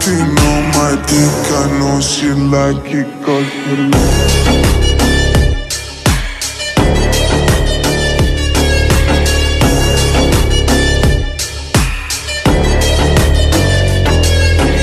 Pin on my dick, I know she like it 'cause you